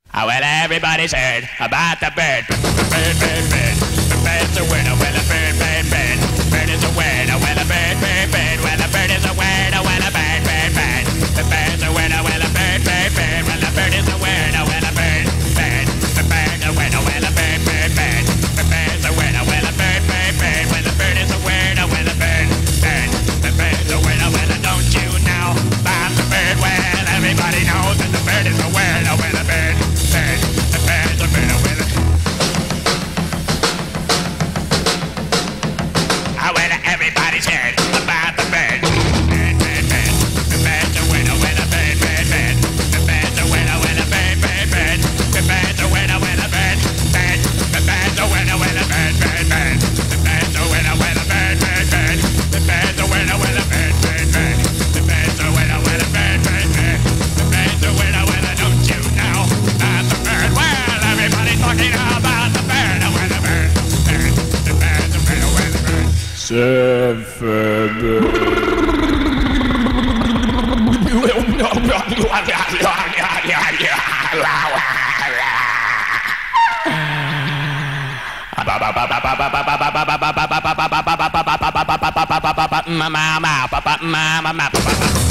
Oh, well, everybody's heard about the bird. Bird, bird, bird. The bird's a word. Oh, well, a bird, bird, bird. Bird is a word. Oh, well, a bird, bird, bird. Well, a bird is a word. Oh, well, a bird, bird, bird. The bird's a word. Oh, well, a bird, bird, bird. Well, a bird is a word. Oh, well, a bird, bird. The bird's a word. Oh, well, a bird, bird, bird. The bird's a word. Oh, well, a bird, bird, bird. Well, the bird is a word. Oh, well, a bird, bird. The bird's a word. Oh, well, don't you know about the bird? Well, everybody knows that the bird is a word. Oh, well, a bird. Everybody's heard about the bird. Bird, bird, bird. The bird's a winner, winner, bird, bird, bird. The bird's a winner, winner, bird, bird, bird. The bird's a winner, winner, bird, bird. The bird's a winner, winner, bird, bird, bird. The bird's a winner, winner, bird, bird, bird. The bird's a winner, winner, bird, bird, bird. The bird's a winner, winner, bird, bird, bird. The bird's a winner, winner, don't you know about the bird? Well, everybody's talking about the bird, a winner, bird, bird. The bird's a winner, winner, bird. Mama